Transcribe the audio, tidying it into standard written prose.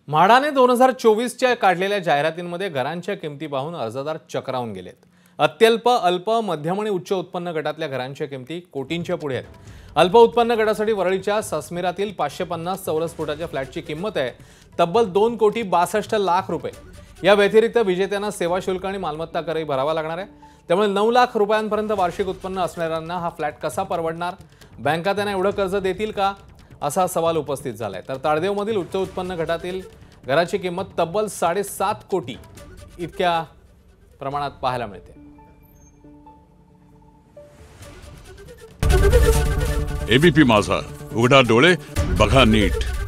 म्हाडाने 2024च्या काढलेल्या जाहिरातींमध्ये घरांच्या किमती पाहून अर्जदार चक्रावून गेलेत. अत्यल्प, अल्प, मध्यम आणि उच्च उत्पन्न गटातल्या घरांच्या किमती कोटींच्या पुढे आहेत. अल्प उत्पन्न गटासाठी वरळीच्या ससमिरातील 550 चौरस फुटाच्या फ्लॅटची किंमत आहे तब्बल 2,62,00,000 रुपये. या व्यतिरिक्त विजेत्यांना सेवा शुल्क आणि मालमत्ता करही भरावा लागणार आहे. त्यामुळे 9 लाख रुपयांपर्यंत वार्षिक उत्पन्न असणाऱ्यांना हा फ्लॅट कसा परवडणार? बँका त्यांना एवढं कर्ज देतील का, असा सवाल उपस्थित झालाय. तर ताडदेवमधील उच्च उत्पन्न गटातील घराची किंमत तब्बल 7.5 कोटी इतक्या प्रमाणात पाहायला मिळते. एबीपी माझा, उघडा डोळे बघा नीट.